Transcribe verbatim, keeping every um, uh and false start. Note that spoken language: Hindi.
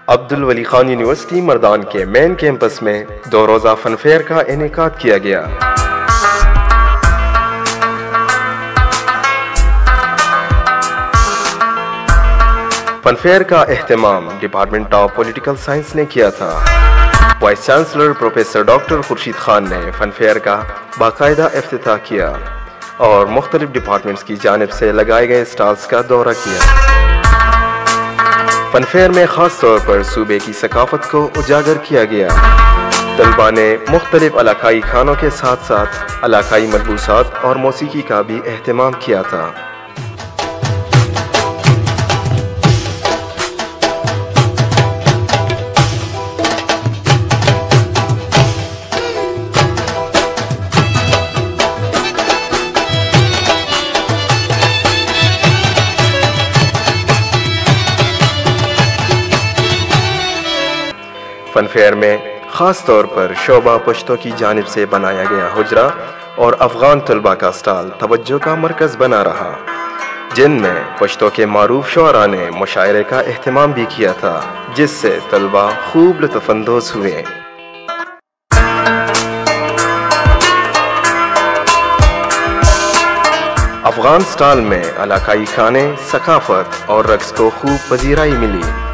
अब्दुल वली खान यूनिवर्सिटी मर्दान के मेन कैंपस में दो रोज़ा फन फेयर का इनेकाद किया गया। फन फेयर का एहतमाम डिपार्टमेंट ऑफ पॉलिटिकल साइंस ने किया था। Vice chancellor professor doctor Khurshid Khan ने फन फेयर का बाकायदा इफ्तिताह किया और मुख्तलिफ डिपार्टमेंट्स की जानिब से लगाए गए स्टॉल्स का दौरा किया। फन फेयर में खास तौर पर सूबे की सकाफत को उजागर किया गया। तलबा ने मुख्तलिफ इलाकाई खानों के साथ साथ इलाकाई मलबूसात और मौसीकी का भी एहतमाम किया था। फन फेयर में ख़ास तौर पर शोबा पश्तो की जानिब से बनाया गया हुजरा और अफ़गान तलबा का स्टॉल तवज्जो का मरकज़ बना रहा, जिनमें पश्तो के मारूफ शुअरा ने मुशायरे का एहतमाम भी किया था, जिससे तलबा खूब लुत्फ़अंदोज़ हुए। अफ़गान स्टॉल में इलाकाई खाने, सकाफत और रक्स को खूब पजीराई मिली।